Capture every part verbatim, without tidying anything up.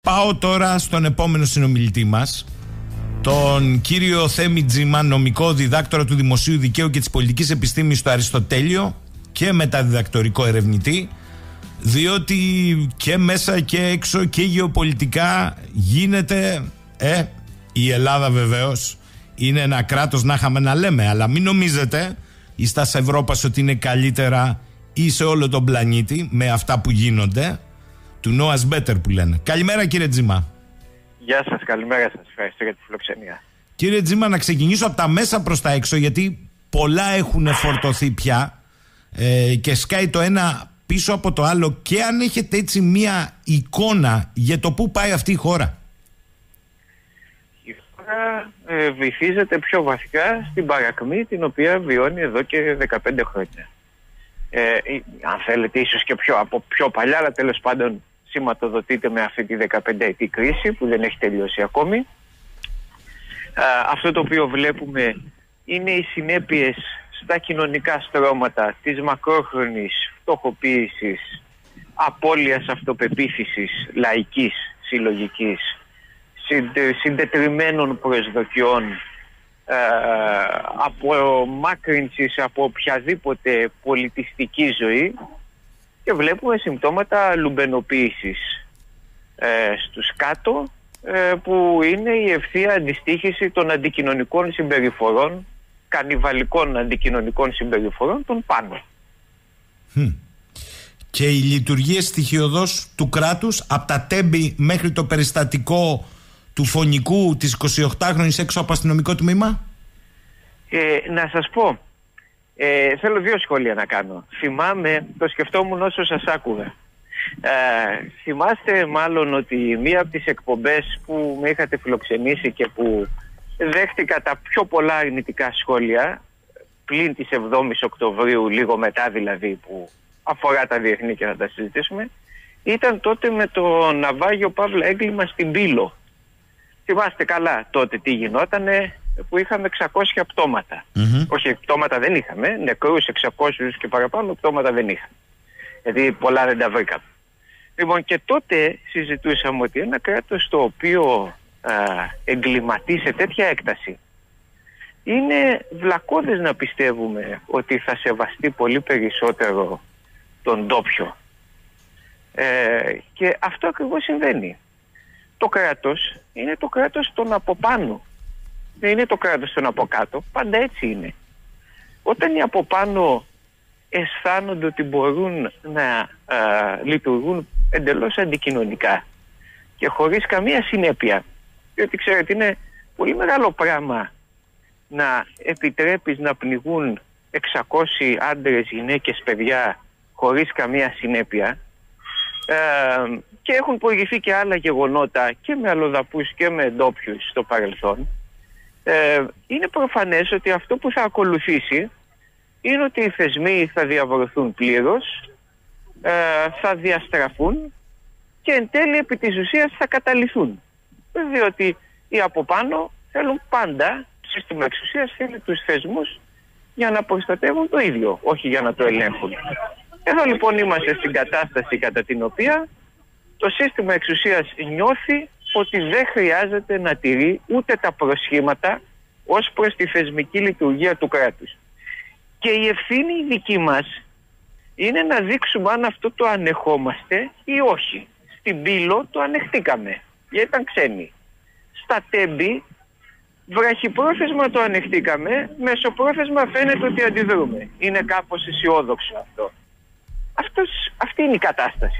Πάω τώρα στον επόμενο συνομιλητή μας, τον κύριο Θέμη Τζίμα, νομικό διδάκτορα του Δημοσίου Δικαίου και της Πολιτικής Επιστήμης στο Αριστοτέλειο και μεταδιδακτορικό ερευνητή, διότι και μέσα και έξω και γεωπολιτικά γίνεται, ε, η Ελλάδα βεβαίως είναι ένα κράτος να είχαμε να λέμε, αλλά μην νομίζετε η στάς Ευρώπας ότι είναι καλύτερα ή σε όλο τον πλανήτη με αυτά που γίνονται, του know us better που λένε. Καλημέρα κύριε Τζίμα. Γεια σας, καλημέρα σας, ευχαριστώ για τη φιλοξενία. Κύριε Τζίμα, να ξεκινήσω από τα μέσα προς τα έξω, γιατί πολλά έχουν φορτωθεί πια ε, και σκάει το ένα πίσω από το άλλο, και αν έχετε έτσι μία εικόνα για το πού πάει αυτή η χώρα. Η χώρα ε, βυθίζεται πιο βασικά στην παρακμή την οποία βιώνει εδώ και δεκαπέντε χρόνια. Ε, αν θέλετε ίσως και πιο, από πιο παλιά, αλλά τέλος πάντων σηματοδοτείται με αυτή τη δεκαπενταετή κρίση που δεν έχει τελειώσει ακόμη. Ε, αυτό το οποίο βλέπουμε είναι οι συνέπειες στα κοινωνικά στρώματα της μακρόχρονης φτωχοποίησης, απώλειας αυτοπεποίθησης λαϊκής, συλλογικής, συντετριμμένων προσδοκιών, ε, απομάκρυνσης από οποιαδήποτε πολιτιστική ζωή, και βλέπουμε συμπτώματα λουμπενοποίησης ε, στους κάτω, ε, που είναι η ευθεία αντιστοίχηση των αντικοινωνικών συμπεριφορών, κανιβαλικών αντικοινωνικών συμπεριφορών των πάνω. Hm. Και οι λειτουργίες στοιχειωδώς του κράτους, από τα τέμπη μέχρι το περιστατικό του φωνικού της εικοσιοκτάχρονης έξω από αστυνομικό τμήμα. Ε, να σας πω, ε, θέλω δύο σχόλια να κάνω. Θυμάμαι, το σκεφτόμουν όσο σας άκουγα. Ε, θυμάστε μάλλον ότι μία από τις εκπομπές που με είχατε φιλοξενήσει και που δέχτηκα τα πιο πολλά αρνητικά σχόλια, πλην της εβδόμης Οκτωβρίου, λίγο μετά δηλαδή, που αφορά τα διεθνή και να τα συζητήσουμε, ήταν τότε με το ναυάγιο Παύλα έγκλημα στην Πύλο. Θυμάστε καλά τότε τι γινότανε, που είχαμε εξακόσια πτώματα. Mm-hmm. Όχι, πτώματα δεν είχαμε, νεκρούς εξακόσιους και παραπάνω πτώματα δεν είχαμε. Γιατί πολλά δεν τα βρήκαμε. Λοιπόν, και τότε συζητούσαμε ότι ένα κράτος το οποίο α, εγκληματεί σε τέτοια έκταση, είναι βλακώδες να πιστεύουμε ότι θα σεβαστεί πολύ περισσότερο τον ντόπιο. Ε, και αυτό ακριβώς συμβαίνει. Το κράτος είναι το κράτος των από πάνω. Δεν είναι το κράτος των από κάτω. Πάντα έτσι είναι. Όταν οι από πάνω αισθάνονται ότι μπορούν να α, λειτουργούν εντελώς αντικοινωνικά και χωρίς καμία συνέπεια, διότι ξέρετε είναι πολύ μεγάλο πράγμα να επιτρέπεις να πνιγούν εξακόσιοι άντρες, γυναίκες, παιδιά χωρίς καμία συνέπεια, ε, και έχουν προηγηθεί και άλλα γεγονότα και με αλλοδαπούς και με ντόπιους στο παρελθόν. Ε, είναι προφανές ότι αυτό που θα ακολουθήσει είναι ότι οι θεσμοί θα διαβρωθούν πλήρως, ε, θα διαστραφούν και εν τέλει επί της ουσίας θα καταλυθούν. Διότι οι από πάνω θέλουν πάντα, σύστημα εξουσίας θέλει τους θεσμούς για να προστατεύουν το ίδιο, όχι για να το ελέγχουν. Εδώ λοιπόν είμαστε στην κατάσταση κατά την οποία το σύστημα εξουσίας νιώθει ότι δεν χρειάζεται να τηρεί ούτε τα προσχήματα ως προς τη θεσμική λειτουργία του κράτους. Και η ευθύνη η δική μας είναι να δείξουμε αν αυτό το ανεχόμαστε ή όχι. Στην Πύλο το ανεχτήκαμε, γιατί ήταν ξένοι. Στα τέμπη βραχυπρόθεσμα το ανεχτήκαμε, μεσοπρόθεσμα φαίνεται ότι αντιδρούμε. Είναι κάπως αισιόδοξο αυτό. Αυτός, αυτή είναι η κατάσταση.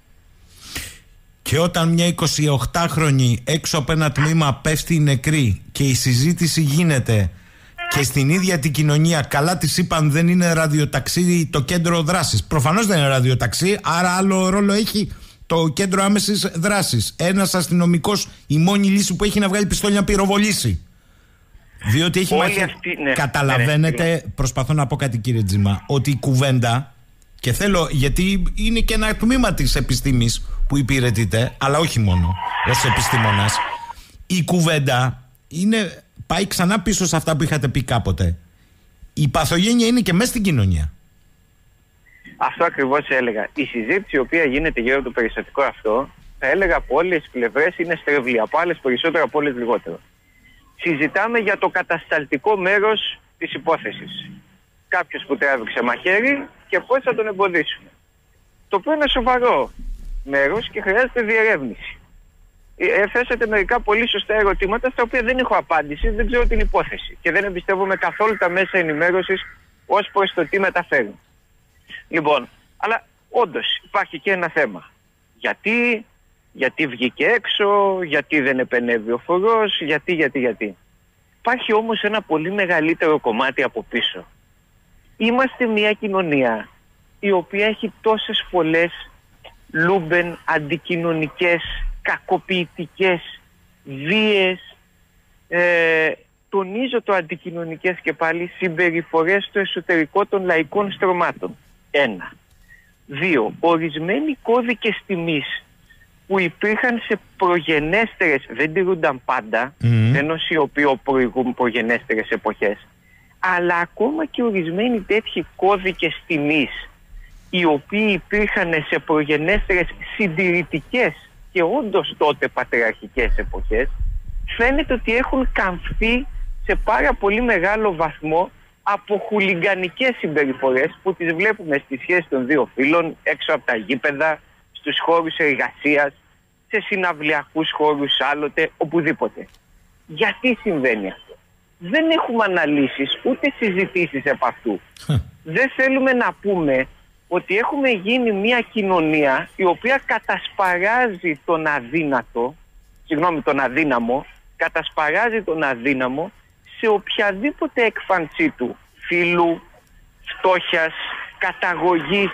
Και όταν μια εικοσιοκτάχρονη έξω από ένα τμήμα πέφτει νεκρή και η συζήτηση γίνεται και στην ίδια την κοινωνία, καλά της είπαν δεν είναι ραδιοταξί το κέντρο δράσης. Προφανώς δεν είναι ραδιοταξί, άρα άλλο ρόλο έχει το κέντρο άμεσης δράσης. Ένας αστυνομικός, η μόνη λύση που έχει να βγάλει πιστόλι να πυροβολήσει. Διότι έχει μάχη. Αυτή, ναι, καταλαβαίνετε, ναι, ναι. Προσπαθώ να πω κάτι κύριε Τζίμα, ότι η κουβέντα, και θέλω, γιατί είναι και ένα τμήμα της επιστήμης που υπηρετείτε, αλλά όχι μόνο ως επιστήμονας, η κουβέντα είναι, πάει ξανά πίσω σε αυτά που είχατε πει κάποτε. Η παθογένεια είναι και μέσα στην κοινωνία. Αυτό ακριβώς έλεγα. Η συζήτηση η οποία γίνεται γύρω από το περιστατικό αυτό, θα έλεγα από όλες τις πλευρές είναι στρεβλή, από άλλες περισσότερο, από όλες λιγότερο. Συζητάμε για το κατασταλτικό μέρος της υπόθεσης. Κάποιος που τράβηξε μαχαίρι και πώς θα τον εμποδίσουμε. Το οποίο είναι σοβαρό μέρος και χρειάζεται διερεύνηση. Ε, θέσατε μερικά πολύ σωστά ερωτήματα στα οποία δεν έχω απάντηση, δεν ξέρω την υπόθεση και δεν εμπιστεύομαι καθόλου τα μέσα ενημέρωσης ως προς το τι μεταφέρουν. Λοιπόν, αλλά όντως υπάρχει και ένα θέμα. Γιατί, γιατί βγήκε έξω, γιατί δεν επενέβη ο φορός, γιατί, γιατί, γιατί. Υπάρχει όμως ένα πολύ μεγαλύτερο κομμάτι από πίσω. Είμαστε μια κοινωνία η οποία έχει τόσες πολλές λούμπεν, αντικοινωνικές, κακοποιητικές, βίες, ε, τονίζω το αντικοινωνικές και πάλι, συμπεριφορές στο εσωτερικό των λαϊκών στρωμάτων. Ένα. Δύο. Ορισμένοι κώδικες τιμής που υπήρχαν σε προγενέστερες, δεν τηρούνταν πάντα, mm. δεν νοσιοποιώ προηγούν προγενέστερες εποχές, αλλά ακόμα και ορισμένοι τέτοιοι κώδικες τιμής οι οποίοι υπήρχαν σε προγενέστερες συντηρητικές και όντως τότε πατριαρχικές εποχές, φαίνεται ότι έχουν καμφθεί σε πάρα πολύ μεγάλο βαθμό από χουλιγκανικές συμπεριφορές που τις βλέπουμε στη σχέση των δύο φύλων, έξω από τα γήπεδα, στους χώρους εργασίας, σε συναυλιακούς χώρους άλλοτε, οπουδήποτε. Γιατί συμβαίνει αυτό? Δεν έχουμε αναλύσεις ούτε συζητήσεις επ' αυτού. Δεν θέλουμε να πούμε ότι έχουμε γίνει μια κοινωνία η οποία κατασπαράζει τον αδύνατο, συγγνώμη τον αδύναμο, κατασπαράζει τον αδύναμο σε οποιαδήποτε έκφανσή του, φύλου, φτώχειας, καταγωγής,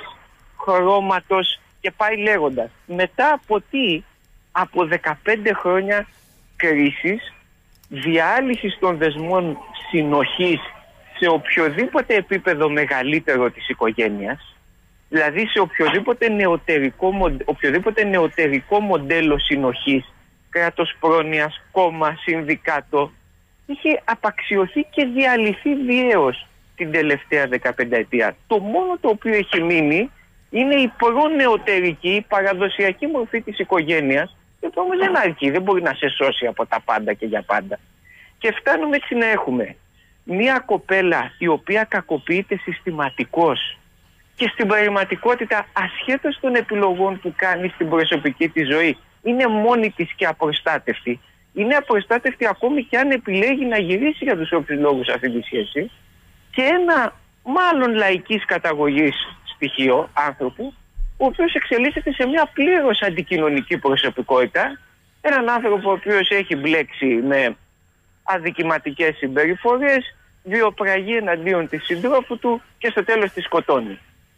χρώματος και πάει λέγοντας. Μετά από τι? Από δεκαπέντε χρόνια κρίσης, διάλυσης των δεσμών συνοχής σε οποιοδήποτε επίπεδο μεγαλύτερο της οικογένειας, δηλαδή σε οποιοδήποτε νεωτερικό, οποιοδήποτε νεωτερικό μοντέλο συνοχής, κράτος πρόνοιας, κόμμα, συνδικάτο, είχε απαξιωθεί και διαλυθεί βιαίως την τελευταία δεκαπενταετία. Το μόνο το οποίο έχει μείνει είναι η προνεωτερική, παραδοσιακή μορφή της οικογένειας, η οποία όμως δεν αρκεί, δεν μπορεί να σε σώσει από τα πάντα και για πάντα. Και φτάνουμε έτσι να έχουμε μια κοπέλα η οποία κακοποιείται συστηματικώς και στην πραγματικότητα, ασχέτως των επιλογών που κάνει στην προσωπική της ζωή, είναι μόνη της και απροστάτευτη. Είναι απροστάτευτη ακόμη και αν επιλέγει να γυρίσει για τους όποιους λόγους αυτή τη σχέση, και ένα μάλλον λαϊκής καταγωγής στοιχείο άνθρωπο, ο οποίος εξελίσσεται σε μια πλήρως αντικοινωνική προσωπικότητα, έναν άνθρωπο ο οποίος έχει μπλέξει με αδικηματικές συμπεριφορές, βιοπραγεί εναντίον της συντρόφου του και στο τέλος τη σκοτώνει.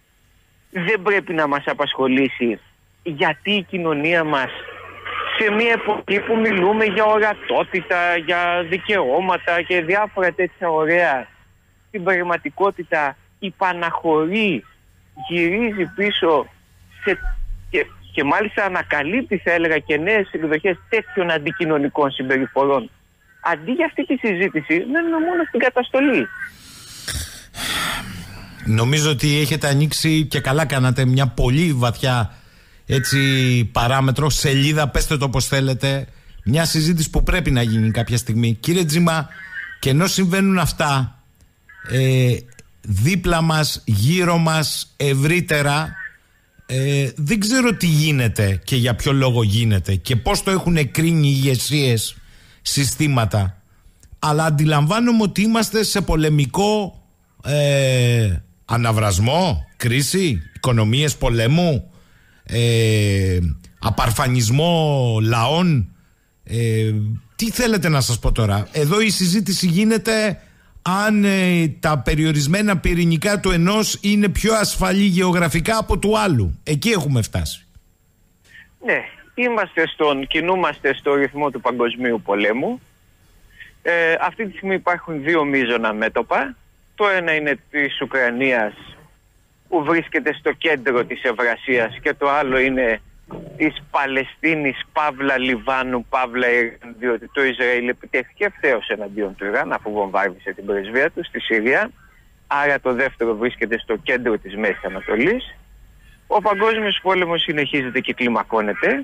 Δεν πρέπει να μας απασχολήσει γιατί η κοινωνία μας σε μια εποχή που μιλούμε για ορατότητα, για δικαιώματα και διάφορα τέτοια ωραία, στην πραγματικότητα υπαναχωρεί, γυρίζει πίσω σε, και, και μάλιστα ανακαλύπτει, θα έλεγα, και νέες εκδοχές τέτοιων αντικοινωνικών συμπεριφορών. Αντί για αυτή τη συζήτηση, μένουμε μόνο στην καταστολή. Νομίζω ότι έχετε ανοίξει και καλά κάνατε μια πολύ βαθιά έτσι παράμετρο, σελίδα, πέστε το όπως θέλετε, μια συζήτηση που πρέπει να γίνει κάποια στιγμή. Κύριε Τζίμα, και ενώ συμβαίνουν αυτά ε, δίπλα μας, γύρω μας, ευρύτερα, ε, δεν ξέρω τι γίνεται και για ποιο λόγο γίνεται και πώς το έχουν κρίνει οι ηγεσίες, συστήματα, αλλά αντιλαμβάνομαι ότι είμαστε σε πολεμικό ε, αναβρασμό, κρίση, οικονομίες πολέμου, ε, απαρφανισμό λαών. ε, τι θέλετε να σας πω τώρα? Εδώ η συζήτηση γίνεται αν ε, τα περιορισμένα πυρηνικά του ενός είναι πιο ασφαλή γεωγραφικά από του άλλου. Εκεί έχουμε φτάσει. Ναι, είμαστε στον, κινούμαστε στο ρυθμό του παγκοσμίου πολέμου. Ε, αυτή τη στιγμή υπάρχουν δύο μείζωνα μέτωπα. Το ένα είναι της Ουκρανίας, που βρίσκεται στο κέντρο της Ευρασίας, και το άλλο είναι της Παλαιστίνης, Παύλα Λιβάνου, Παύλα Ιράν, διότι το Ισραήλ επιτέθηκε ευθέως εναντίον του Ιράν αφού βομβάρδισε την πρεσβεία του στη Συρία. Άρα το δεύτερο βρίσκεται στο κέντρο της Μέσης Ανατολής. Ο παγκόσμιος πόλεμος συνεχίζεται και κλιμακώνεται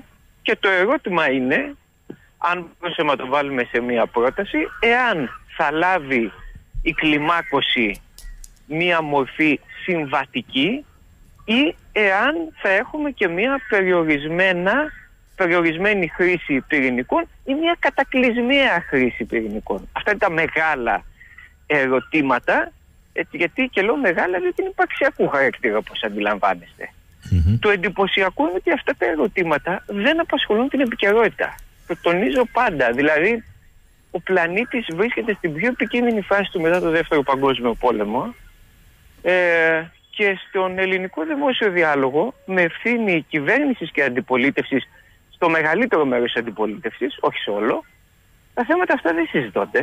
και το ερώτημα είναι, αν μπορούσαμε να το βάλουμε σε μία πρόταση, εάν θα λάβει η κλιμάκωση μία μορφή συμβατική ή εάν θα έχουμε και μία περιορισμένα, περιορισμένη χρήση πυρηνικών ή μία κατακλυσμιαία χρήση πυρηνικών. Αυτά είναι τα μεγάλα ερωτήματα, έτσι, γιατί και λέω μεγάλα διότι είναι υπαρξιακού χαρακτήρα, όπως αντιλαμβάνεστε. Mm-hmm. Το εντυπωσιακό είναι ότι αυτά τα ερωτήματα δεν απασχολούν την επικαιρότητα. Το τονίζω πάντα. Δηλαδή, ο πλανήτης βρίσκεται στην πιο επικίνδυνη φάση του μετά το Δεύτερο Παγκόσμιο Πόλεμο ε, και στον ελληνικό δημόσιο διάλογο, με ευθύνη κυβέρνησης και αντιπολίτευσης, στο μεγαλύτερο μέρος της αντιπολίτευσης, όχι σε όλο, τα θέματα αυτά δεν συζητώνται.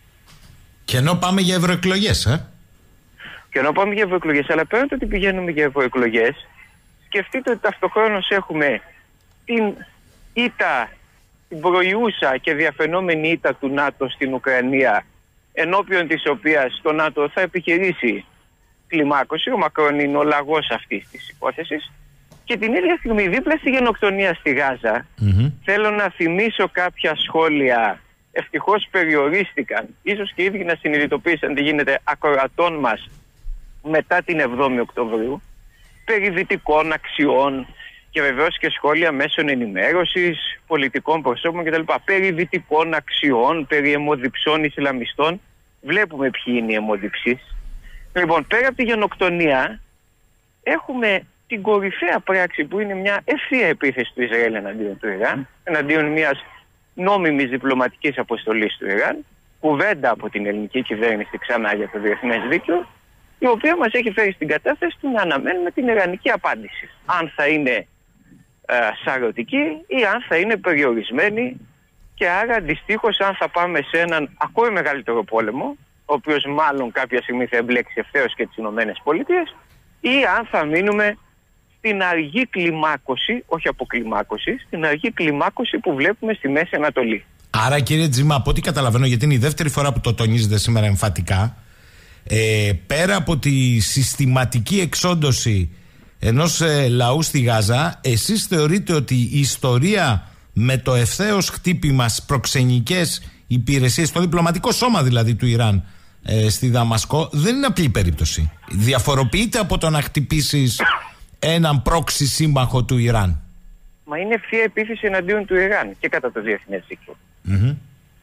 Και ενώ πάμε για ευρωεκλογές, ε? Και ενώ πάμε για ευρωεκλογές, αλλά πέραν το ότι πηγαίνουμε για ευρωεκλογές, σκεφτείτε ότι ταυτοχρόνως έχουμε την ήττα, την προϊούσα και διαφαινόμενη ήττα του ΝΑΤΟ στην Ουκρανία, ενώπιον της οποίας το ΝΑΤΟ θα επιχειρήσει κλιμάκωση. Ο Μακρόν είναι ο λαγός αυτής της υπόθεσης. Και την ίδια στιγμή, δίπλα στη γενοκτονία στη Γάζα, mm-hmm. θέλω να θυμίσω κάποια σχόλια, ευτυχώς περιορίστηκαν, ίσως και οι ίδιοι να συνειδητοποίησαν τι γίνεται ακροατών μας μετά την εβδόμη Οκτωβρίου, περί δυτικών αξιών και βεβαίως και σχόλια μέσων ενημέρωσης, πολιτικών προσώπων κτλ. Περί δυτικών αξιών, περί αιμοδιψών Ισλαμιστών. Βλέπουμε ποιοι είναι οι αιμοδιψείς. Λοιπόν, πέρα από τη γενοκτονία, έχουμε την κορυφαία πράξη που είναι μια ευθεία επίθεση του Ισραήλ εναντίον του Ιράν, εναντίον μιας νόμιμης διπλωματικής αποστολής του Ιράν, κουβέντα από την ελληνική κυβέρνηση ξανά για το διεθνές δίκαιο, η οποία μας έχει φέρει στην κατάσταση του να αναμένουμε την ιρανική απάντηση. Αν θα είναι ε, σαρωτική ή αν θα είναι περιορισμένη, και άρα αντιστοίχως αν θα πάμε σε έναν ακόμη μεγαλύτερο πόλεμο, ο οποίος μάλλον κάποια στιγμή θα εμπλέξει ευθέως και τις Ηνωμένες Πολιτείες, ή αν θα μείνουμε στην αργή κλιμάκωση, όχι αποκλιμάκωση, στην αργή κλιμάκωση που βλέπουμε στη Μέση Ανατολή. Άρα, κύριε Τζίμα, από ό,τι καταλαβαίνω, γιατί είναι η δεύτερη φορά που το τονίζετε σήμερα εμφατικά, ε, πέρα από τη συστηματική εξόντωση ενός ε, λαού στη Γάζα, εσείς θεωρείτε ότι η ιστορία με το ευθέως χτύπημα στις προξενικές υπηρεσίες, το διπλωματικό σώμα δηλαδή του Ιράν ε, στη Δαμασκό, δεν είναι απλή περίπτωση? Διαφοροποιείται από το να χτυπήσεις έναν πρόξι σύμμαχο του Ιράν? Μα είναι ευθεία επίθεση εναντίον του Ιράν και κατά το διεθνές δίκαιο. Mm-hmm.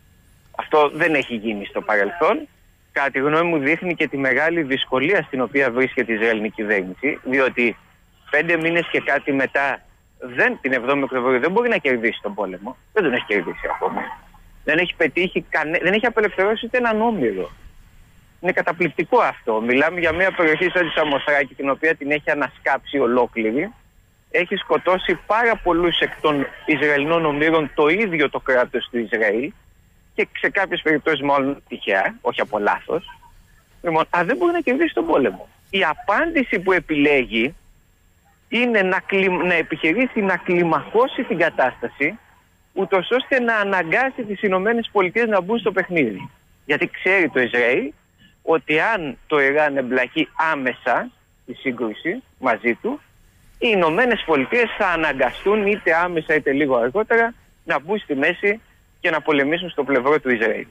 Αυτό δεν έχει γίνει στο παρελθόν. Κατά τη γνώμη μου δείχνει και τη μεγάλη δυσκολία στην οποία βρίσκεται η Ισραηλινή κυβέρνηση, διότι πέντε μήνες και κάτι μετά, δεν, την εβδόμη Οκτωβρίου, δεν μπορεί να κερδίσει τον πόλεμο. Δεν τον έχει κερδίσει ακόμα. Δεν έχει πετύχει κανε... δεν έχει απελευθερώσει ούτε έναν όμηρο. Είναι καταπληκτικό αυτό. Μιλάμε για μια περιοχή σαν τη Σαμοθράκη, την οποία την έχει ανασκάψει ολόκληρη. Έχει σκοτώσει πάρα πολλούς εκ των Ισραηλινών ομήρων το ίδιο το κράτος του Ισραήλ, και σε κάποιες περιπτώσεις μάλλον τυχαία, όχι από λάθος. Λοιπόν, αλλά δεν μπορεί να κερδίσει τον πόλεμο. Η απάντηση που επιλέγει είναι να, κλι... να επιχειρήσει να κλιμακώσει την κατάσταση, ούτως ώστε να αναγκάσει τις Ηνωμένες Πολιτείες να μπουν στο παιχνίδι. Γιατί ξέρει το Ισραήλ ότι αν το Ιράν εμπλακεί άμεσα στη σύγκρουση μαζί του, οι Ηνωμένες Πολιτείες θα αναγκαστούν είτε άμεσα είτε λίγο αργότερα να μπουν στη μέση και να πολεμήσουν στο πλευρό του Ισραήλ.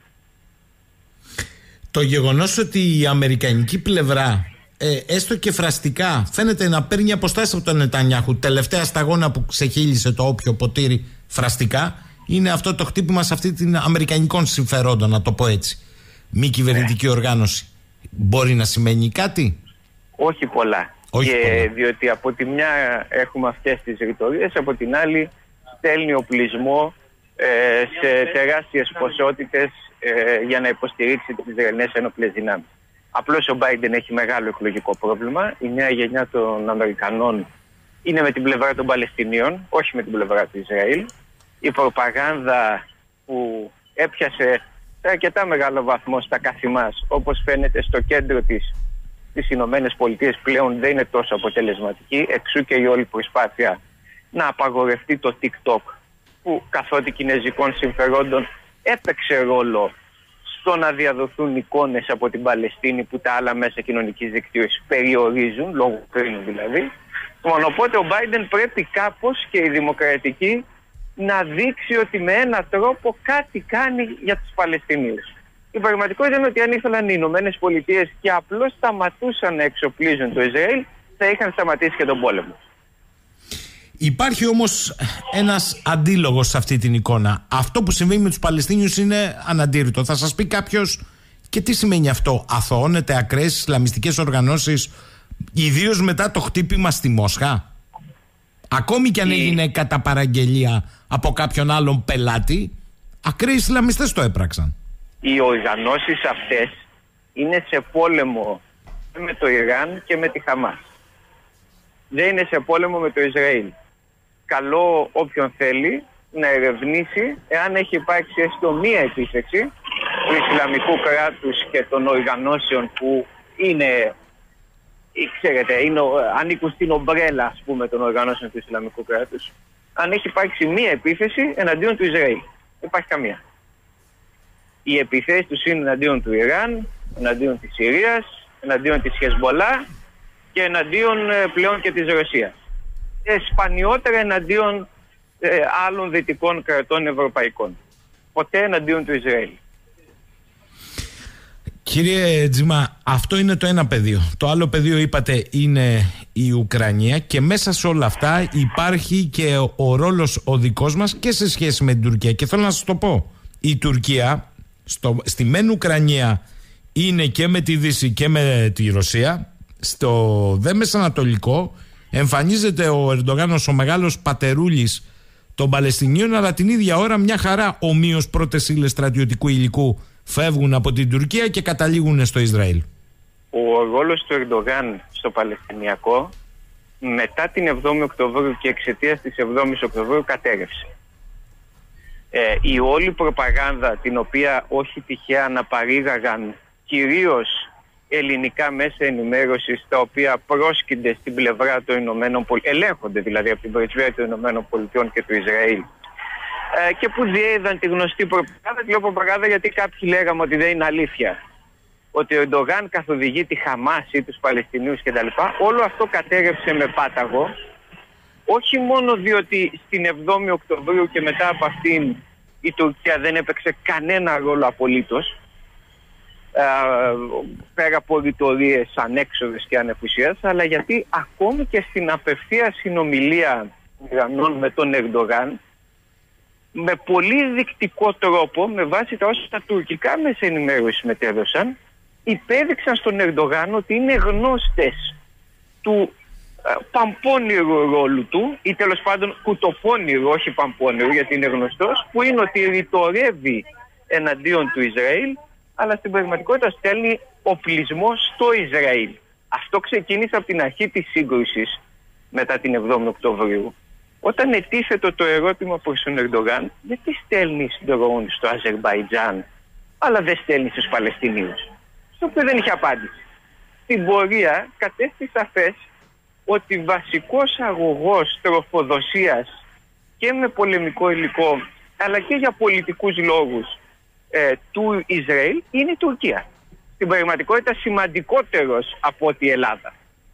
Το γεγονός ότι η αμερικανική πλευρά ε, έστω και φραστικά φαίνεται να παίρνει αποστάσεις από τον Νετανιάχου, τελευταία σταγόνα που ξεχύλισε το όποιο ποτήρι φραστικά, είναι αυτό το χτύπημα σε αυτή την αμερικανικών συμφερόντων, να το πω έτσι. Μη κυβερνητική ναι. οργάνωση. Μπορεί να σημαίνει κάτι? Όχι πολλά. Όχι και πολλά. Διότι από τη μια έχουμε αυτές τις ρητορίες, από την άλλη στέλνει οπλισμό ε, σε τεράστιες ποσότητες ε, για να υποστηρίξει τις Ισραηλινές ένοπλες δυνάμεις. Απλώς ο Biden έχει μεγάλο εκλογικό πρόβλημα. Η νέα γενιά των Αμερικανών είναι με την πλευρά των Παλαιστινίων, όχι με την πλευρά του Ισραήλ. Η προπαγάνδα που έπιασε σε αρκετά μεγάλο βαθμό στα καθημάς, όπως φαίνεται στο κέντρο της, τις Ηνωμένες Πολιτείες, πλέον δεν είναι τόσο αποτελεσματική, εξού και η όλη προσπάθεια να απαγορευτεί το TikTok, που καθότι κινέζικων συμφερόντων έπαιξε ρόλο στο να διαδοθούν εικόνες από την Παλαιστίνη που τα άλλα μέσα κοινωνικής δικτύωσης περιορίζουν, λόγω κρίνου δηλαδή. Οπότε ο Biden πρέπει κάπως, και οι δημοκρατικοί, να δείξει ότι με έναν τρόπο κάτι κάνει για τους Παλαιστινίους. Η πραγματικότητα είναι ότι αν ήθελαν οι Ηνωμένες Πολιτείες και απλώς σταματούσαν να εξοπλίζουν το Ισραήλ, θα είχαν σταματήσει και τον πόλεμο. Υπάρχει όμως ένας αντίλογος σε αυτή την εικόνα. Αυτό που συμβαίνει με τους Παλαιστίνιους είναι αναντήρητο. Θα σας πει κάποιος, και τι σημαίνει αυτό? Αθωώνεται ακραίες ισλαμιστικές οργανώσεις, ιδίως μετά το χτύπημα στη Μόσχα? Ακόμη κι αν έγινε κατά παραγγελία από κάποιον άλλον πελάτη, ακραίοι Ισλαμιστές το έπραξαν. Οι οργανώσεις αυτές είναι σε πόλεμο με το Ιράν και με τη Χαμάς. Δεν είναι σε πόλεμο με το Ισραήλ. Καλό όποιον θέλει να ερευνήσει εάν έχει υπάρξει έστω μία επίθεση του Ισλαμικού κράτους και των οργανώσεων που είναι, ξέρετε, είναι, ανήκουν στην ομπρέλα, ας πούμε, των οργανώσεων του Ισλαμικού κράτους. Αν έχει υπάρξει μία επίθεση εναντίον του Ισραήλ. Δεν υπάρχει καμία. Οι επιθέσεις τους είναι εναντίον του Ιράν, εναντίον της Συρίας, εναντίον της Χεσμολά και εναντίον ε, πλέον και της Ρωσίας. Ε, σπανιότερα εναντίον ε, άλλων δυτικών κρατών ευρωπαϊκών. Ποτέ εναντίον του Ισραήλ. Κύριε Τζιμά, αυτό είναι το ένα πεδίο. Το άλλο πεδίο, είπατε, είναι η Ουκρανία, και μέσα σε όλα αυτά υπάρχει και ο ρόλος ο δικός μας και σε σχέση με την Τουρκία. Και θέλω να σας το πω, η Τουρκία στο, στη μεν Ουκρανία είναι και με τη Δύση και με τη Ρωσία. Στο δε μεσανατολικό εμφανίζεται ο Ερντογάν ως ο μεγάλος πατερούλης των Παλαιστινίων, αλλά την ίδια ώρα μια χαρά ομοίως πρώτες ύλες στρατιωτικού υλικού φεύγουν από την Τουρκία και καταλήγουν στο Ισραήλ. Ο ρόλος του Ερντογάν στο Παλαιστινιακό μετά την εβδόμη Οκτωβρίου και εξαιτίας της εβδόμης Οκτωβρίου κατέρευσε. Ε, η όλη προπαγάνδα, την οποία όχι τυχαία αναπαρήγαγαν κυρίως ελληνικά μέσα ενημέρωσης, τα οποία πρόσκυνται στην πλευρά των Ηνωμένων Πολιτειών, ελέγχονται δηλαδή από την πρεσβεία των Ηνωμένων Πολιτειών και του Ισραήλ, ε, και που διέδαν τη γνωστή προπαγάνδα, τη λέω προπαγάνδα γιατί κάποιοι λέγαμε ότι δεν είναι αλήθεια, ότι ο Ερντογάν καθοδηγεί τη Χαμάς ή τους Παλαιστινίους κτλ. Όλο αυτό κατέρευσε με πάταγο, όχι μόνο διότι στην εβδόμη Οκτωβρίου και μετά από αυτήν η Τουρκία δεν έπαιξε κανένα ρόλο απολύτως, ε, πέρα από ρητορίες ανέξοδες και ανεφουσίας, αλλά γιατί ακόμη και στην απευθεία συνομιλία Ιρανών με τον Ερντογάν, με πολύ δεικτικό τρόπο, με βάση τα όσα τα τουρκικά μέσα ενημέρωση μετέδωσαν, υπέδειξαν στον Ερντογάν ότι είναι γνώστες του ε, παμπώνηρου ρόλου του, ή τέλος πάντων κουτοπώνηρου, όχι παμπώνηρου γιατί είναι γνωστός, που είναι ότι ρητορεύει εναντίον του Ισραήλ, αλλά στην πραγματικότητα στέλνει οπλισμό στο Ισραήλ. Αυτό ξεκίνησε από την αρχή της σύγκρουσης μετά την εβδόμη Οκτωβρίου. Όταν ετίθετο το ερώτημα προς τον Ερντογάν, γιατί στέλνεις ντρόουν στο Αζερμπαϊτζάν, αλλά δεν στέλνεις στους Παλαιστινίους? Στο οποίο δεν είχε απάντηση. Στην πορεία κατέστη σαφές ότι βασικός αγωγός τροφοδοσίας και με πολεμικό υλικό, αλλά και για πολιτικούς λόγους ε, του Ισραήλ είναι η Τουρκία. Στην πραγματικότητα σημαντικότερος από ότι η Ελλάδα.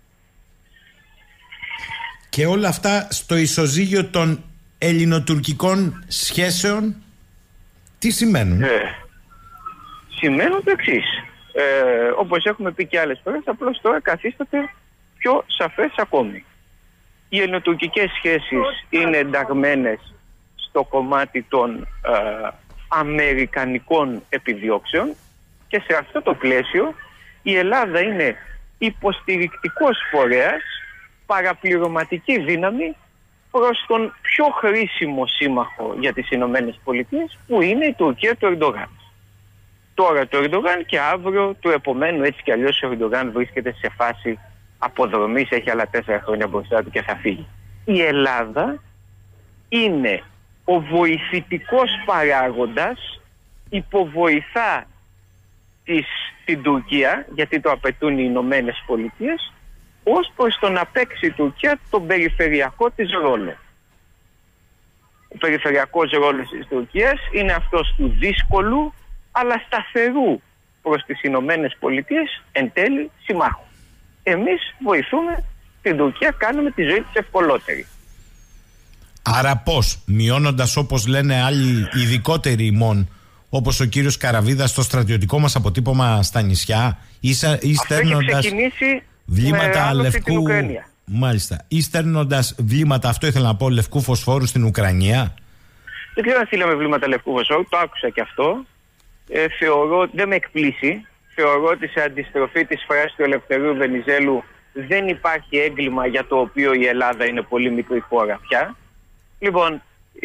Και όλα αυτά στο ισοζύγιο των ελληνοτουρκικών σχέσεων τι σημαίνουν? Ε, σημαίνουν το εξής. Ε, όπως έχουμε πει και άλλες φορές, απλώς τώρα καθίσταται πιο σαφές ακόμη. Οι ελληνοτουρκικές σχέσεις είναι ενταγμένες στο κομμάτι των ε, αμερικανικών επιδιώξεων, και σε αυτό το πλαίσιο η Ελλάδα είναι υποστηρικτικός φορέας, παραπληρωματική δύναμη προς τον πιο χρήσιμο σύμμαχο για τις Ηνωμένες Πολιτείες, που είναι η Τουρκία του Ερντογάν. Τώρα το Ερντογάν και αύριο του επομένου, έτσι κι αλλιώς ο Ερντογάν βρίσκεται σε φάση αποδρομής, έχει άλλα τέσσερα χρόνια μπροστά του και θα φύγει. Η Ελλάδα είναι ο βοηθητικός παράγοντας, υποβοηθά της, την Τουρκία, γιατί το απαιτούν οι Ηνωμένες Πολιτείες, ως προς το να παίξει η Τουρκία τον περιφερειακό της ρόλο. Ο περιφερειακός ρόλος της Τουρκίας είναι αυτός του δύσκολου αλλά σταθερού προς τις Ηνωμένες Πολιτείες εν τέλει συμμάχου. Εμείς βοηθούμε την Τουρκία, κάνουμε τη ζωή της ευκολότερη. Άρα πώς, μειώνοντας όπως λένε άλλοι ειδικότεροι ημών, όπως ο κύριος Καραβίδας στο στρατιωτικό μας αποτύπωμα στα νησιά, ή, ή στέλνοντας βλήματα λευκού... Μάλιστα. Ή στέλνοντας βλήματα, αυτό ήθελα να πω, λευκού φωσφόρου στην Ουκρανία. Δεν ξέρω αν στείλαμε βλήματα λευκού φωσφόρου, το άκουσα και αυτό. Ε, θεωρώ, δεν με εκπλήσει. Θεωρώ ότι σε αντιστροφή της φράσης του Ελευθερίου Βενιζέλου δεν υπάρχει έγκλημα για το οποίο η Ελλάδα είναι πολύ μικρή χώρα πια. Λοιπόν,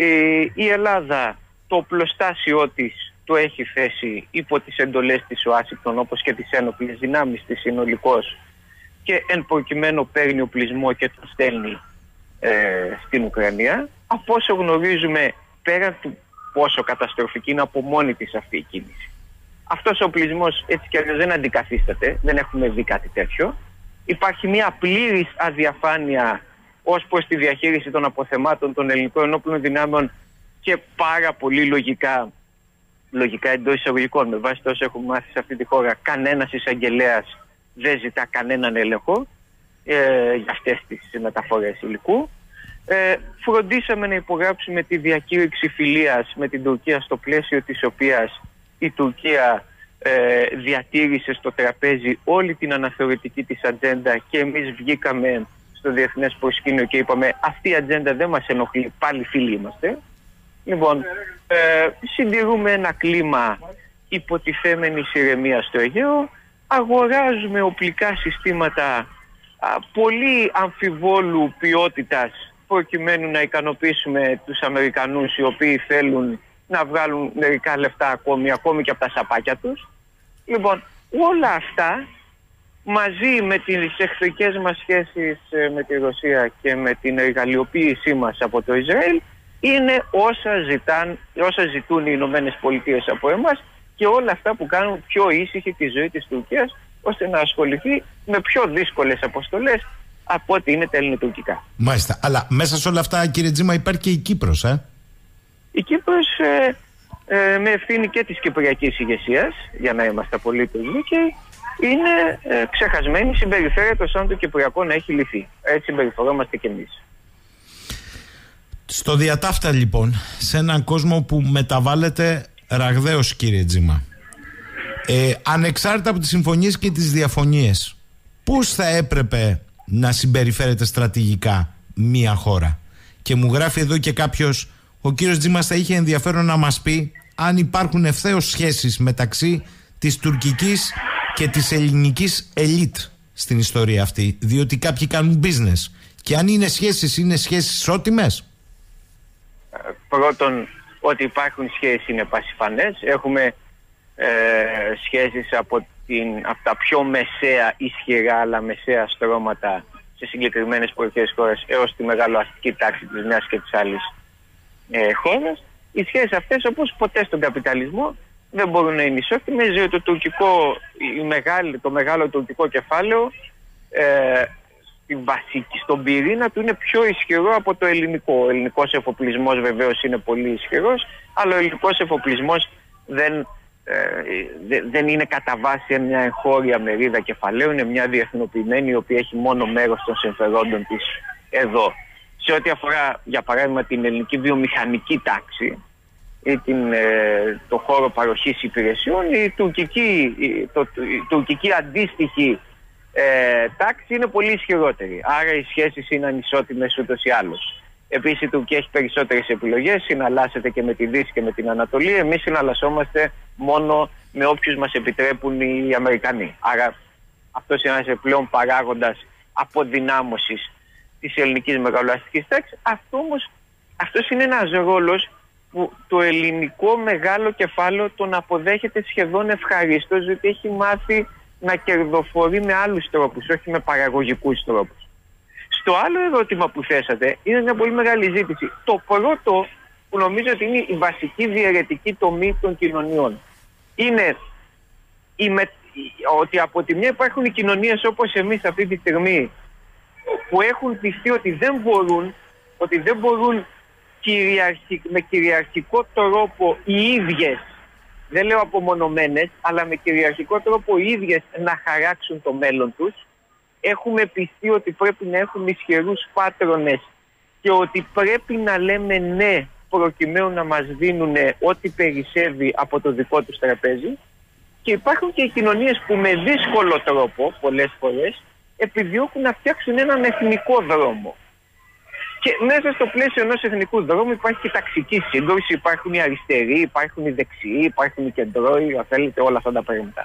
η Ελλάδα το πλωστάσιό της το έχει θέσει υπό τις εντολές της Ουάσιγκτον, όπως και τις ένοπλες δυνάμεις της συνολικώς, και εν προκειμένου παίρνει οπλισμό και το στέλνει ε, στην Ουκρανία. Από όσο γνωρίζουμε, πέραν του πόσο καταστροφική είναι από μόνη της αυτή η κίνηση, αυτός ο οπλισμός έτσι κι αλλιώς δεν αντικαθίσταται, δεν έχουμε δει κάτι τέτοιο. Υπάρχει μια πλήρης αδιαφάνεια ως προς τη διαχείριση των αποθεμάτων των ελληνικών ενόπλων δυνάμεων και πάρα πολύ λογικά, λογικά εντός εισαγωγικών, με βάση τόσο έχουμε μάθει σε αυτή τη χώρα, κανένας εισαγγελέας δεν ζητά κανέναν έλεγχο ε, για αυτές τις μεταφορές υλικού. Ε, φροντίσαμε να υπογράψουμε τη διακήρυξη φιλίας με την Τουρκία, στο πλαίσιο της οποίας η Τουρκία ε, διατήρησε στο τραπέζι όλη την αναθεωρητική της ατζέντα και εμείς βγήκαμε στο διεθνές προσκήνιο και είπαμε αυτή η ατζέντα δεν μας ενοχλεί, πάλι φίλοι είμαστε. Λοιπόν, ε, συντηρούμε ένα κλίμα υποτιθέμενης ηρεμίας στο Αιγαίο, αγοράζουμε οπλικά συστήματα α, πολύ αμφιβόλου ποιότητας προκειμένου να ικανοποιήσουμε τους Αμερικανούς, οι οποίοι θέλουν να βγάλουν μερικά λεφτά ακόμη, ακόμη και από τα σαπάκια τους. Λοιπόν, όλα αυτά μαζί με τις εχθρικές μας σχέσεις με τη Ρωσία και με την εργαλειοποίησή μας από το Ισραήλ είναι όσα, ζητάν, όσα ζητούν οι Ηνωμένες Πολιτείες από εμάς και όλα αυτά που κάνουν πιο ήσυχη τη ζωή της Τουρκίας, ώστε να ασχοληθεί με πιο δύσκολες αποστολές από ό,τι είναι τα ελληνοτουρκικά. Μάλιστα. Αλλά μέσα σε όλα αυτά, κύριε Τζίμα, υπάρχει και η Κύπρος, ε? Η Κύπρος ε, ε, με ευθύνη και της κυπριακής ηγεσίας, για να είμαστε απολύτως δίκαιοι, είναι ε, ξεχασμένη, συμπεριφέρεται σαν το Κυπριακό να έχει λυθεί. Έτσι συμπεριφορόμαστε κι εμείς. Στο διατάφτα λοιπόν, σε έναν κόσμο που μεταβάλλεται ραγδαίως, κύριε Τζίμα, ε, ανεξάρτητα από τις συμφωνίες και τις διαφωνίες, πώς θα έπρεπε να συμπεριφέρεται στρατηγικά μία χώρα? Και μου γράφει εδώ και κάποιος, ο κύριος Τζίμας θα είχε ενδιαφέρον να μας πει αν υπάρχουν ευθέως σχέσεις μεταξύ της τουρκικής και της ελληνικής ελίτ στην ιστορία αυτή, διότι κάποιοι κάνουν business, και αν είναι σχέσεις, είναι σχέσεις ισότιμες? Πρώτον, ότι υπάρχουν σχέσεις είναι πασιφανές. Έχουμε ε, σχέσεις από, την, από τα πιο μεσαία, ισχυρά αλλά μεσαία στρώματα σε συγκεκριμένες πολιτικές χώρες έως τη μεγαλοαστική τάξη της μιας και της άλλης ε, χώρας. Οι σχέσεις αυτές, όπως ποτέ στον καπιταλισμό, δεν μπορούν να είναι ισότιμες, διότι το, τουρκικό, η μεγάλη, το μεγάλο τουρκικό κεφάλαιο ε, στη βασική, στον πυρήνα του είναι πιο ισχυρό από το ελληνικό. Ο ελληνικός εφοπλισμός βεβαίως είναι πολύ ισχυρός, αλλά ο ελληνικός εφοπλισμός δεν, ε, δεν είναι κατά βάση μια εγχώρια μερίδα κεφαλαίου, είναι μια διεθνοποιημένη η οποία έχει μόνο μέρος των συμφερόντων της εδώ. Σε ό,τι αφορά, για παράδειγμα, την ελληνική βιομηχανική τάξη ή την, ε, το χώρο παροχής υπηρεσιών, η τουρκική, η, το, η τουρκική αντίστοιχη ε, τάξη είναι πολύ ισχυρότερη. Άρα οι σχέσεις είναι ανισότιμες ούτως ή άλλως. Επίσης η Τουρκία έχει περισσότερες επιλογές, συναλλάσσεται και με τη Δύση και με την Ανατολή. Εμείς συναλλασσόμαστε μόνο με όποιους μας επιτρέπουν οι Αμερικανοί. Άρα αυτός είναι ένας επιπλέον παράγοντας αποδυνάμωσης της ελληνικής μεγαλοαστικής τάξης. Αυτό όμως, αυτός είναι ένας ρόλος που το ελληνικό μεγάλο κεφάλαιο τον αποδέχεται σχεδόν ευχαρίστως, διότι έχει μάθει να κερδοφορεί με άλλους τρόπους, όχι με παραγωγικούς τρόπους. Στο άλλο ερώτημα που θέσατε, είναι μια πολύ μεγάλη ζήτηση. Το πρώτο, που νομίζω ότι είναι η βασική διαιρετική τομή των κοινωνιών, είναι η με... ότι από τη μια υπάρχουν οι κοινωνίες όπως εμείς αυτή τη στιγμή, που έχουν πιστεί ότι δεν μπορούν, ότι δεν μπορούν κυριαρχη... με κυριαρχικό τρόπο οι ίδιες, δεν λέω απομονωμένες, αλλά με κυριαρχικό τρόπο οι ίδιες να χαράξουν το μέλλον τους. Έχουμε πιστεί ότι πρέπει να έχουν ισχυρούς πάτρονες και ότι πρέπει να λέμε ναι προκειμένου να μας δίνουν ό,τι περισσεύει από το δικό τους τραπέζι, και υπάρχουν και οι κοινωνίες που με δύσκολο τρόπο πολλές φορές επιδιώκουν να φτιάξουν έναν εθνικό δρόμο. Και μέσα στο πλαίσιο ενός εθνικού δρόμου υπάρχει και ταξική σύγκρουση, υπάρχουν οι αριστεροί, υπάρχουν οι δεξιοί, υπάρχουν οι κεντρώοι, αν θέλετε, όλα αυτά τα πράγματα.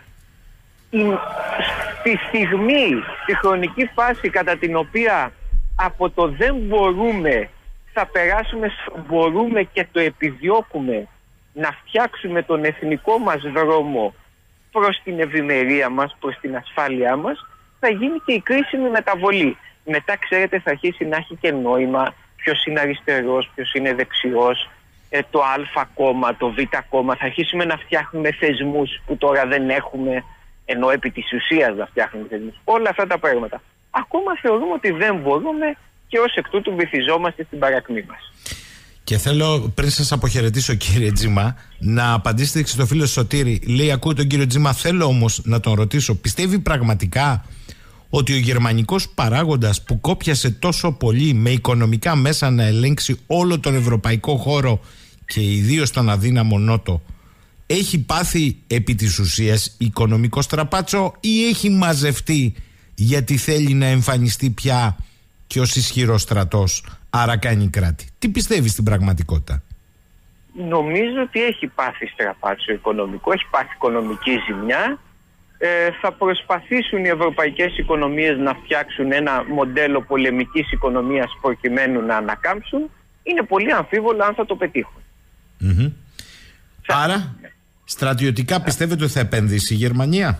Στη στιγμή, στη χρονική φάση κατά την οποία από το δεν μπορούμε θα περάσουμε, μπορούμε και το επιδιώκουμε να φτιάξουμε τον εθνικό μας δρόμο προς την ευημερία μας, προς την ασφάλειά μας, θα γίνει και η κρίσιμη μεταβολή. Μετά, ξέρετε, θα αρχίσει να έχει και νόημα ποιος είναι αριστερός, ποιος είναι δεξιός, ε, το Α κόμμα, το Β κόμμα. Θα αρχίσουμε να φτιάχνουμε θεσμούς που τώρα δεν έχουμε, ενώ επί της ουσίας να φτιάχνουμε θεσμούς. Όλα αυτά τα πράγματα. Ακόμα θεωρούμε ότι δεν μπορούμε και ως εκ τούτου βυθιζόμαστε στην παρακμή μας. Και θέλω, πριν σας αποχαιρετήσω, κύριε Τζίμα, να απαντήσετε και στο φίλο Σωτήρη. Λέει: ακούω τον κύριο Τζίμα, θέλω όμως να τον ρωτήσω, πιστεύει πραγματικά ότι ο γερμανικός παράγοντας που κόπιασε τόσο πολύ με οικονομικά μέσα να ελέγξει όλο τον ευρωπαϊκό χώρο και ιδίως τον αδύναμο Νότο, έχει πάθει επί της ουσίας οικονομικό στραπάτσο ή έχει μαζευτεί γιατί θέλει να εμφανιστεί πια και ως ισχυρός στρατός, άρα κάνει κράτη? Τι πιστεύει στην πραγματικότητα? Νομίζω ότι έχει πάθει στραπάτσο οικονομικό, έχει πάθει οικονομική ζημιά. Ε, θα προσπαθήσουν οι ευρωπαϊκές οικονομίες να φτιάξουν ένα μοντέλο πολεμικής οικονομίας προκειμένου να ανακάμψουν. Είναι πολύ αμφίβολο αν θα το πετύχουν. Mm-hmm. Θα... Άρα, στρατιωτικά πιστεύετε ότι θα επενδύσει η Γερμανία?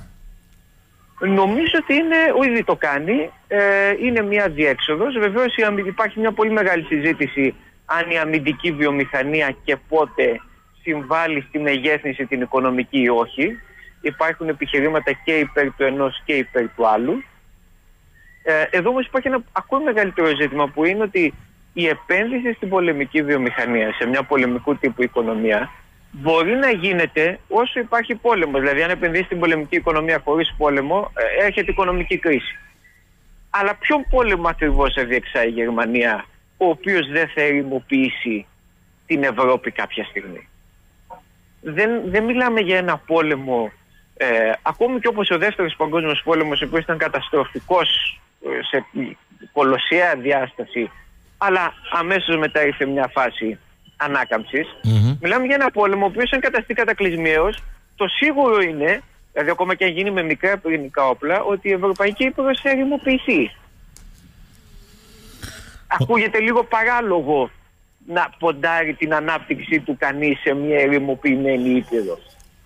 Νομίζω ότι είναι, ήδη το κάνει. Ε, είναι μια διέξοδος. Βεβαίως υπάρχει μια πολύ μεγάλη συζήτηση αν η αμυντική βιομηχανία και πότε συμβάλλει στη μεγέθυνση την οικονομική ή όχι. Υπάρχουν επιχειρήματα και υπέρ του ενός και υπέρ του άλλου. Ε, εδώ όμως υπάρχει ένα ακόμη μεγαλύτερο ζήτημα, που είναι ότι η επένδυση στην πολεμική βιομηχανία, σε μια πολεμικού τύπου οικονομία, μπορεί να γίνεται όσο υπάρχει πόλεμος. Δηλαδή, αν επενδύσει στην πολεμική οικονομία χωρίς πόλεμο, ε, έρχεται οικονομική κρίση. Αλλά ποιον πόλεμο ακριβώς θα διεξάγει η Γερμανία, ο οποίος δεν θα ερημοποιήσει την Ευρώπη κάποια στιγμή? Δεν, δεν μιλάμε για ένα πόλεμο, ε, ακόμη και όπως ο δεύτερος παγκόσμιος πόλεμος, ο οποίος ήταν καταστροφικός σε κολοσσιαία διάσταση, αλλά αμέσως μετά ήρθε μια φάση ανάκαμψης. Mm-hmm. Μιλάμε για ένα πόλεμο ο οποίος αν καταστεί κατακλυσμιαίος, το σίγουρο είναι, δηλαδή ακόμα και αν γίνει με μικρά πυρηνικά όπλα, ότι η Ευρωπαϊκή Ήπειρος θα ερημοποιηθεί. Oh. Ακούγεται λίγο παράλογο να ποντάρει την ανάπτυξή του κανείς σε μια ερημοποιημένη ήπειρο.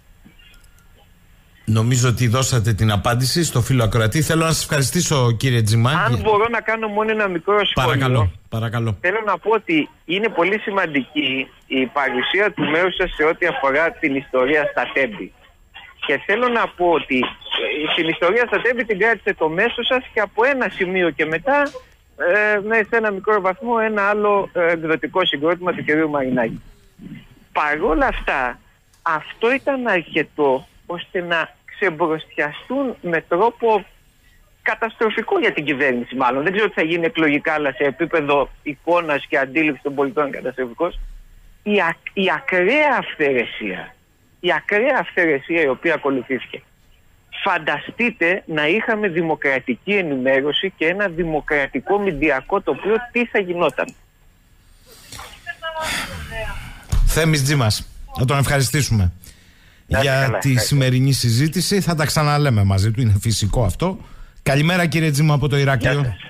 Νομίζω ότι δώσατε την απάντηση στο φίλο ακροατή. Θέλω να σας ευχαριστήσω, κύριε Τζιμά. Αν μπορώ να κάνω μόνο ένα μικρό σχόλιο. Παρακαλώ, παρακαλώ. Θέλω να πω ότι είναι πολύ σημαντική η παρουσία του μέρους σας σε ό,τι αφορά την ιστορία στα Τέμπη. Και θέλω να πω ότι στην ιστορία στα Τέμπη την κράτησε το μέσο σας και από ένα σημείο και μετά, ε, σε ένα μικρό βαθμό, ένα άλλο εκδοτικό συγκρότημα του κ. Μαρινάκη. Παρ' όλα αυτά, αυτό ήταν αρκετό ώστε να ξεμπροστιαστούν με τρόπο καταστροφικό για την κυβέρνηση, μάλλον. Δεν ξέρω τι θα γίνει εκλογικά, αλλά σε επίπεδο εικόνας και αντίληψης των πολιτών καταστροφικός. Η, α, η ακραία αυθαιρεσία, η ακραία αυθαιρεσία η οποία ακολουθήθηκε. Φανταστείτε να είχαμε δημοκρατική ενημέρωση και ένα δημοκρατικό μηντιακό τοπίο, τι θα γινόταν? Θέμης Τζίμας, να τον ευχαριστήσουμε για καλά, τη καλά. σημερινή συζήτηση. Θα τα ξαναλέμε μαζί του, είναι φυσικό αυτό. Καλημέρα, κύριε Τζίμα από το Ηράκλειο.